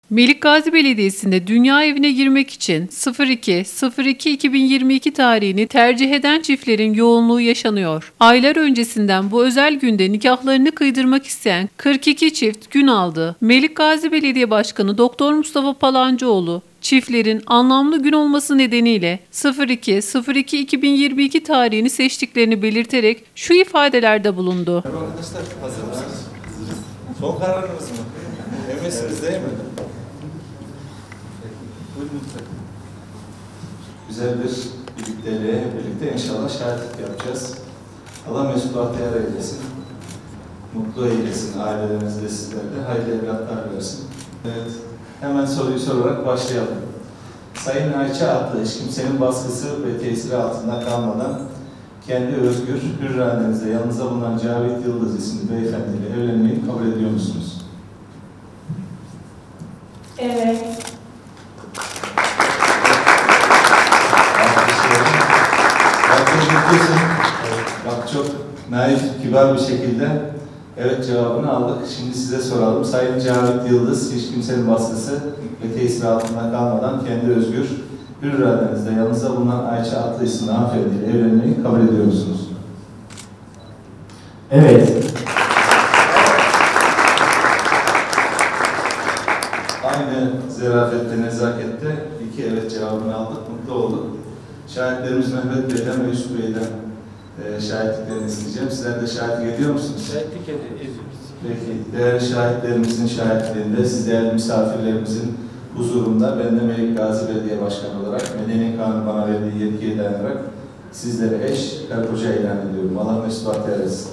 Melikgazi Belediyesi'nde dünya evine girmek için 02.02.2022 tarihini tercih eden çiftlerin yoğunluğu yaşanıyor. Aylar öncesinden bu özel günde nikahlarını kıydırmak isteyen 42 çift gün aldı. Melikgazi Belediye Başkanı Doktor Mustafa Palancıoğlu, çiftlerin anlamlı gün olması nedeniyle 02.02.2022 tarihini seçtiklerini belirterek şu ifadelerde bulundu. Arkadaşlar hazır mısınız? Son kararınız mı? Emresiniz değil mi? Buyurun lütfen. Güzel bir birlikteliğe birlikte inşallah şahitlik yapacağız. Allah mesut bahtiyar eylesin. Mutlu eylesin ailelerinizde, sizlerle. Hayırlı evlatlar versin. Evet. Hemen soruyu sorarak başlayalım. Sayın Ayça adlı hiç kimsenin baskısı ve tesiri altında kalmadan kendi özgür, hür iradenizle yanınızda bulunan Cavit Yıldız isimli beyefendiyle evlenmeyi kabul ediyor musunuz? Evet. Bak çok naif, kibar bir şekilde evet cevabını aldık. Şimdi size soralım. Sayın Cavit Yıldız, hiç kimsenin baskısı ve tesiri altında kalmadan kendi özgür, hür iradenizle yanınızda bulunan Ayça adlı isimli hanımefendiyle evlenmeyi kabul ediyor musunuz? Evet. Aynı zerafette, nezakette iki evet cevabını aldık, mutlu olduk. Şahitlerimiz Mehmet Bey'den ve Yusuf Bey'den şahitliklerini isteyeceğim. Sizler de şahitlik ediyor musunuz? Şahitlik ediyoruz. Peki, değerli şahitlerimizin şahitliğinde, siz değerli misafirlerimizin huzurunda ben de Melikgazi Belediye Başkanı olarak Medeni Kanun bana verdiği yetkiye dayanarak sizlere eş, karı koca ilan ediyorum. Allah mesut bahtiyar etsin.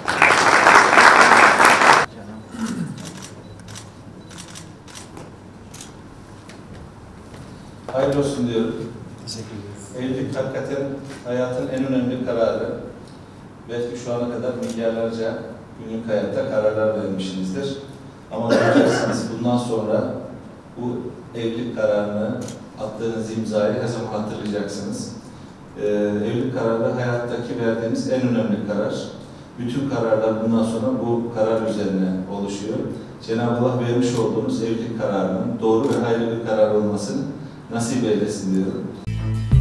Hayırlı olsun diyorum. Teşekkür ederiz. Evlilik hakikaten hayatın en önemli kararı. Belki şu ana kadar milyarlarca günlük hayatta kararlar vermişsinizdir. Ama göreceksiniz bundan sonra bu evlilik kararını, attığınız imzayı her zaman hatırlayacaksınız. Evlilik kararı hayattaki verdiğiniz en önemli karar. Bütün kararlar bundan sonra bu karar üzerine oluşuyor. Cenab-ı Allah vermiş olduğumuz evlilik kararının doğru ve hayırlı bir karar olmasını nasip eylesin diyorum.